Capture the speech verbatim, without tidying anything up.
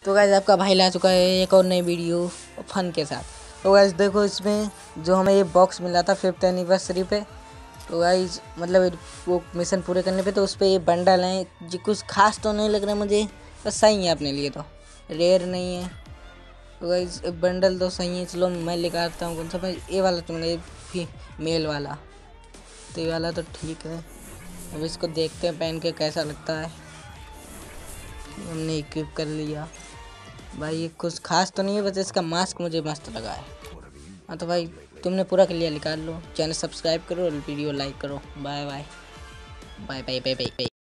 तो गाइस आपका भाई ला चुका है एक और नई वीडियो फन के साथ। तो गाइस देखो इसमें जो हमें ये बॉक्स मिला था फिफ्थ एनिवर्सरी पे, तो गाइस मतलब वो मिशन पूरे करने पे तो उस पर ये बंडल हैं जो कुछ खास तो नहीं लग रहा मुझे, बस सही है अपने लिए, तो रेयर नहीं है। तो गाइस बंडल तो सही है, चलो मैं लेकर आता हूँ। कौन सा मैं ये वाला चुनूँगा, ये मेल वाला, तो ये वाला तो ठीक है। अब इसको देखते हैं पहन के कैसा लगता है। हमने इक्विप कर लिया भाई, ये कुछ खास तो नहीं है, बस इसका मास्क मुझे मस्त लगा है। हाँ तो भाई तुमने पूरा कर लिया, निकाल लो। चैनल सब्सक्राइब करो और वीडियो लाइक करो। Bye bye bye bye bye bye.